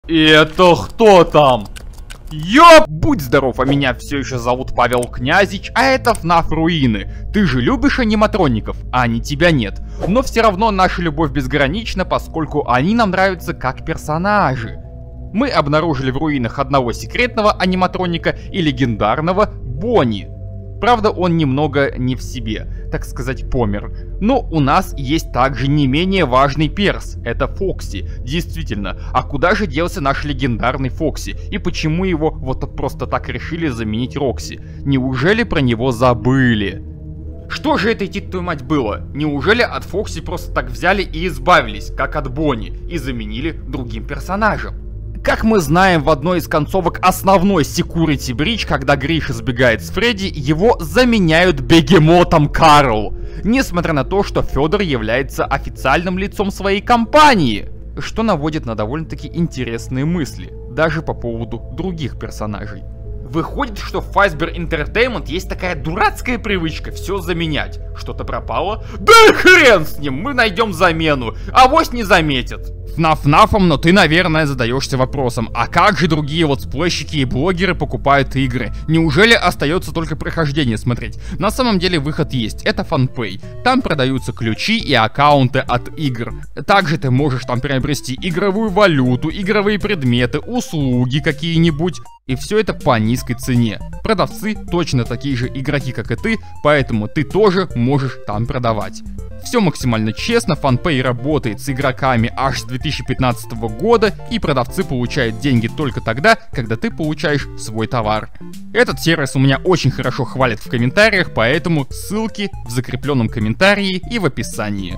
Это кто там? Ёп! Будь здоров, а меня все еще зовут Павел Князич, а это FNAF Руины. Ты же любишь аниматроников, а они тебя нет. Но все равно наша любовь безгранична, поскольку они нам нравятся как персонажи. Мы обнаружили в руинах одного секретного аниматроника и легендарного Бонни. Правда, он немного не в себе, так сказать, помер. Но у нас есть также не менее важный перс, это Фокси. Действительно, а куда же делся наш легендарный Фокси? И почему его вот просто так решили заменить Рокси? Неужели про него забыли? Что же это, идти твою мать, было? Неужели от Фокси просто так взяли и избавились, как от Бонни, и заменили другим персонажем? Как мы знаем, в одной из концовок основной Security Breach, когда Гриша сбегает с Фредди, его заменяют бегемотом Карл. Несмотря на то, что Федор является официальным лицом своей компании. Что наводит на довольно-таки интересные мысли, даже по поводу других персонажей. Выходит, что в Fazbear Entertainment есть такая дурацкая привычка все заменять. Что-то пропало? Да хрен с ним, мы найдем замену, авось не заметят. FNAF, но ты, наверное, задаешься вопросом, а как же другие вот сплэщики и блогеры покупают игры? Неужели остается только прохождение смотреть? На самом деле выход есть, это FunPay. Там продаются ключи и аккаунты от игр. Также ты можешь там приобрести игровую валюту, игровые предметы, услуги какие-нибудь. И все это по низкой цене. Продавцы точно такие же игроки, как и ты, поэтому ты тоже можешь там продавать. Все максимально честно, FunPay работает с игроками аж с 2015 года, и продавцы получают деньги только тогда, когда ты получаешь свой товар. Этот сервис у меня очень хорошо хвалят в комментариях, поэтому ссылки в закрепленном комментарии и в описании.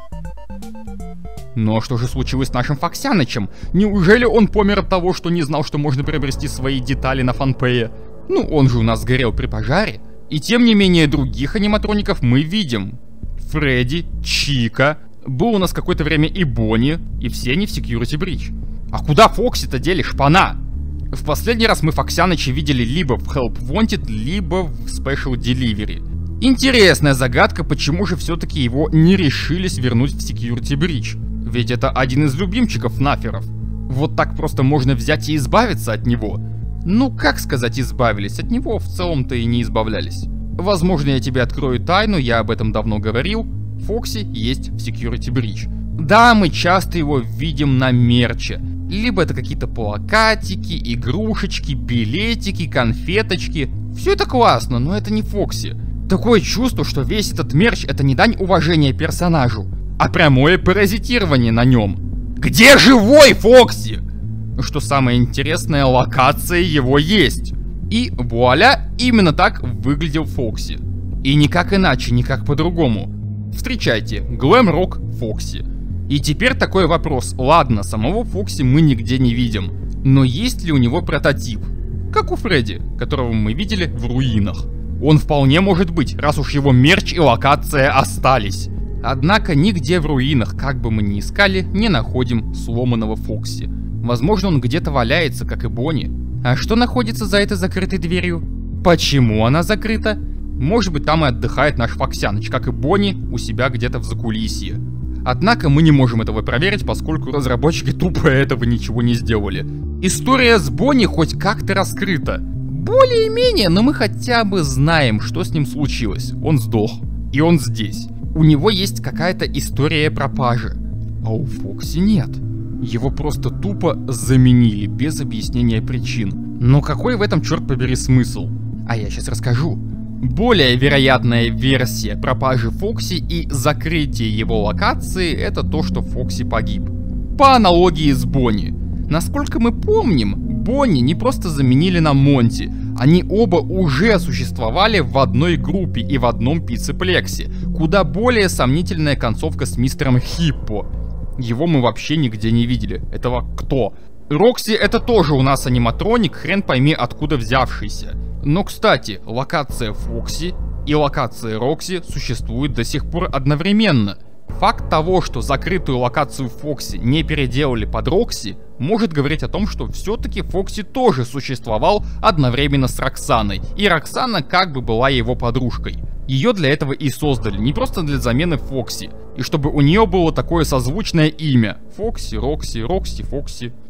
Но что же случилось с нашим Фоксянычем? Неужели он помер от того, что не знал, что можно приобрести свои детали на FunPay? Ну, он же у нас сгорел при пожаре. И тем не менее, других аниматроников мы видим. Фредди, Чика, был у нас какое-то время и Бонни, и все они в Security Breach. А куда Фокси-то дели, шпана? В последний раз мы Фоксяныча видели либо в Help Wanted, либо в Special Delivery. Интересная загадка, почему же все-таки его не решились вернуть в Security Breach. Ведь это один из любимчиков наферов. Вот так просто можно взять и избавиться от него. Ну, как сказать, избавились от него, в целом-то и не избавлялись. Возможно, я тебе открою тайну, я об этом давно говорил. Фокси есть в Security Breach. Да, мы часто его видим на мерче. Либо это какие-то плакатики, игрушечки, билетики, конфеточки. Все это классно, но это не Фокси. Такое чувство, что весь этот мерч это не дань уважения персонажу, а прямое паразитирование на нем. Где живой Фокси? Что самое интересное, локация его есть. И вуаля, именно так выглядел Фокси. И никак иначе, никак по-другому. Встречайте, Glam Rock Фокси. И теперь такой вопрос. Ладно, самого Фокси мы нигде не видим. Но есть ли у него прототип? Как у Фредди, которого мы видели в руинах. Он вполне может быть, раз уж его мерч и локация остались. Однако нигде в руинах, как бы мы ни искали, не находим сломанного Фокси. Возможно, он где-то валяется, как и Бонни. А что находится за этой закрытой дверью? Почему она закрыта? Может быть, там и отдыхает наш Фоксяныч, как и Бонни, у себя где-то в закулисье. Однако мы не можем этого проверить, поскольку разработчики тупо этого ничего не сделали. История с Бонни хоть как-то раскрыта. Более-менее, но мы хотя бы знаем, что с ним случилось. Он сдох. И он здесь. У него есть какая-то история пропажи. А у Фокси нет. Его просто тупо заменили, без объяснения причин. Но какой в этом, черт побери, смысл? А я сейчас расскажу. Более вероятная версия пропажи Фокси и закрытия его локации — это то, что Фокси погиб. По аналогии с Бонни. Насколько мы помним, Бонни не просто заменили на Монти. Они оба уже существовали в одной группе и в одном пиццеплексе. Куда более сомнительная концовка с мистером Хиппо. Его мы вообще нигде не видели. Этого кто? Рокси это тоже у нас аниматроник, хрен пойми откуда взявшийся. Но, кстати, локация Фокси и локация Рокси существуют до сих пор одновременно. Факт того, что закрытую локацию Фокси не переделали под Рокси, может говорить о том, что все-таки Фокси тоже существовал одновременно с Роксаной, и Роксана как бы была его подружкой. Ее для этого и создали, не просто для замены Фокси, и чтобы у нее было такое созвучное имя. Фокси, Рокси, Рокси, Фокси.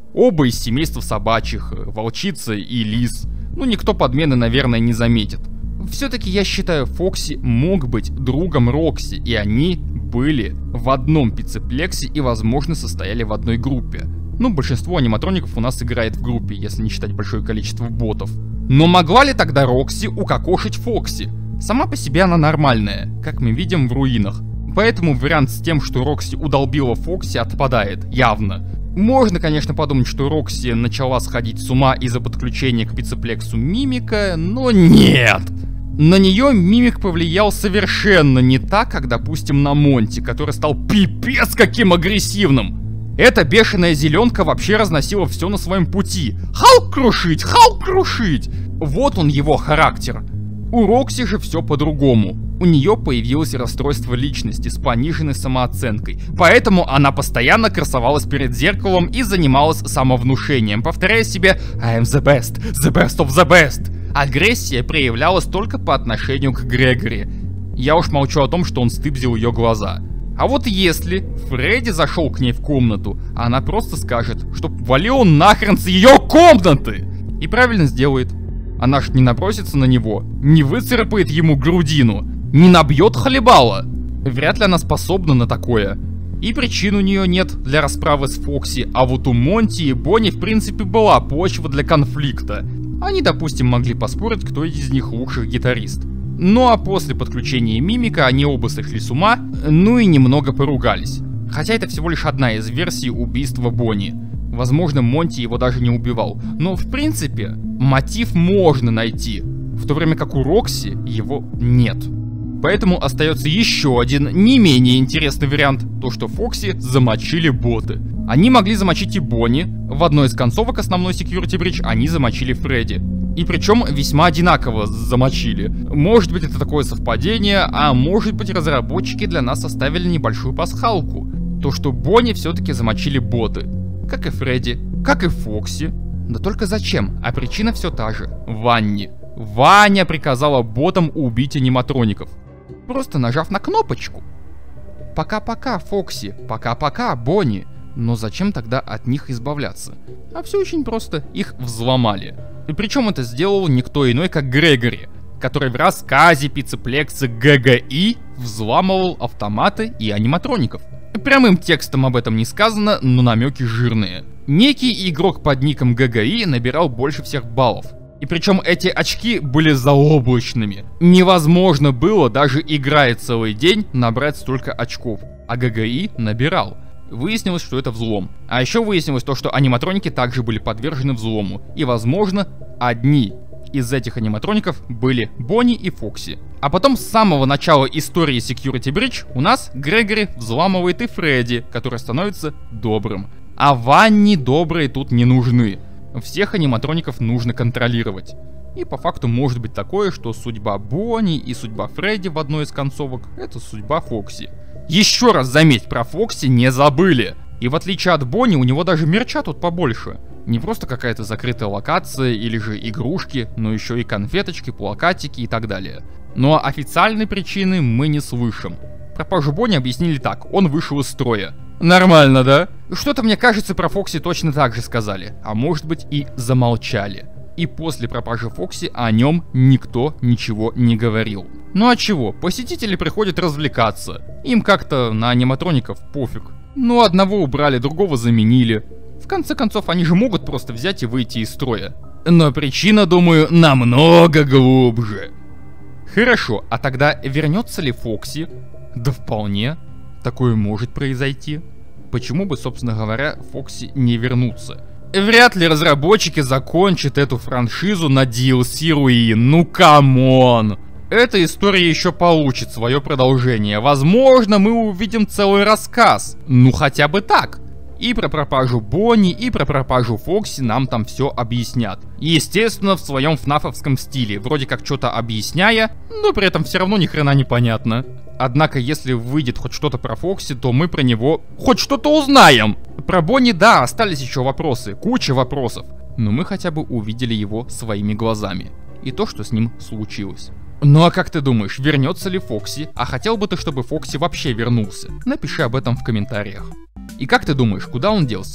Оба из семейства собачьих, волчица и лис. Ну, никто подмены, наверное, не заметит. Все-таки я считаю, Фокси мог быть другом Рокси, и они были в одном пиццеплексе и, возможно, состояли в одной группе. Ну, большинство аниматроников у нас играет в группе, если не считать большое количество ботов. Но могла ли тогда Рокси укокошить Фокси? Сама по себе она нормальная, как мы видим в руинах. Поэтому вариант с тем, что Рокси удолбила Фокси, отпадает, явно. Можно, конечно, подумать, что Рокси начала сходить с ума из-за подключения к пиццеплексу Мимика, но нет! На нее Мимик повлиял совершенно не так, как, допустим, на Монти, который стал пипец каким агрессивным. Эта бешеная зеленка вообще разносила все на своем пути. Халк крушить, Халк крушить! Вот он его характер. У Рокси же все по-другому. У нее появилось расстройство личности с пониженной самооценкой. Поэтому она постоянно красовалась перед зеркалом и занималась самовнушением, повторяя себе «I am the best of the best». Агрессия проявлялась только по отношению к Грегори. Я уж молчу о том, что он стыбзил ее глаза. А вот если Фредди зашел к ней в комнату, она просто скажет, чтоб валил он нахрен с ее комнаты! И правильно сделает. Она ж не набросится на него, не выцарапает ему грудину, не набьет хлебала. Вряд ли она способна на такое. И причин у нее нет для расправы с Фокси, а вот у Монти и Бонни в принципе была почва для конфликта. Они, допустим, могли поспорить, кто из них лучший гитарист. Ну а после подключения Мимика они оба сошли с ума, ну и немного поругались. Хотя это всего лишь одна из версий убийства Бонни. Возможно, Монти его даже не убивал. Но в принципе, мотив можно найти, в то время как у Рокси его нет. Поэтому остается еще один не менее интересный вариант, то что Фокси замочили боты. Они могли замочить и Бонни, в одной из концовок основной Security Breach они замочили Фредди. И причем весьма одинаково замочили. Может быть это такое совпадение, а может быть разработчики для нас оставили небольшую пасхалку. То что Бонни все-таки замочили боты. Как и Фредди, как и Фокси. Да только зачем? А причина все та же. Ванни. Ваня приказала ботам убить аниматроников. Просто нажав на кнопочку. Пока-пока, Фокси. Пока-пока, Бонни. Но зачем тогда от них избавляться? А все очень просто. Их взломали. И причем это сделал никто иной, как Грегори, который в рассказе пиццеплекса ГГИ взламывал автоматы и аниматроников. Прямым текстом об этом не сказано, но намеки жирные. Некий игрок под ником ГГИ набирал больше всех баллов. И причем эти очки были заоблачными. Невозможно было, даже играя целый день, набрать столько очков. А ГГИ набирал. Выяснилось, что это взлом. А еще выяснилось то, что аниматроники также были подвержены взлому. И возможно, одни из этих аниматроников были Бонни и Фокси. А потом с самого начала истории Security Breach у нас Грегори взламывает и Фредди, который становится добрым. А Ванни добрые тут не нужны. Всех аниматроников нужно контролировать. И по факту может быть такое, что судьба Бонни и судьба Фредди в одной из концовок — это судьба Фокси. Еще раз заметь, про Фокси не забыли. И в отличие от Бонни, у него даже мерча тут побольше. Не просто какая-то закрытая локация или же игрушки, но еще и конфеточки, плакатики и так далее. Но официальной причины мы не слышим. Пропажу Бонни объяснили так: он вышел из строя. Нормально, да? Что-то мне кажется, про Фокси точно так же сказали, а может быть и замолчали. И после пропажи Фокси о нем никто ничего не говорил. Ну а чего? Посетители приходят развлекаться. Им как-то на аниматроников пофиг. Ну одного убрали, другого заменили. В конце концов, они же могут просто взять и выйти из строя. Но причина, думаю, намного глубже. Хорошо, а тогда вернется ли Фокси? Да вполне. Такое может произойти. Почему бы, собственно говоря, Фокси не вернуться? Вряд ли разработчики закончат эту франшизу на DLC руин. Ну камон! Эта история еще получит свое продолжение. Возможно, мы увидим целый рассказ. Ну хотя бы так. И про пропажу Бонни, и про пропажу Фокси нам там все объяснят. Естественно, в своем фнафовском стиле, вроде как что-то объясняя, но при этом все равно ни хрена не понятно. Однако, если выйдет хоть что-то про Фокси, то мы про него хоть что-то узнаем. Про Бонни, да, остались еще вопросы, куча вопросов. Но мы хотя бы увидели его своими глазами. И то, что с ним случилось. Ну а как ты думаешь, вернется ли Фокси? А хотел бы ты, чтобы Фокси вообще вернулся? Напиши об этом в комментариях. И как ты думаешь, куда он делся?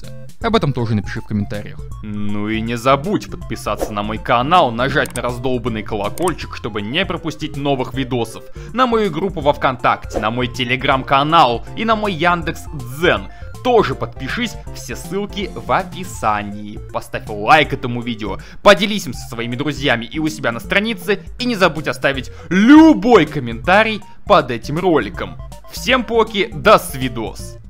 Об этом тоже напиши в комментариях. Ну и не забудь подписаться на мой канал, нажать на раздолбанный колокольчик, чтобы не пропустить новых видосов, на мою группу во ВКонтакте, на мой телеграм-канал и на мой Яндекс.Дзен. Тоже подпишись, все ссылки в описании. Поставь лайк этому видео, поделись им со своими друзьями и у себя на странице, и не забудь оставить любой комментарий под этим роликом. Всем поки, до свидос!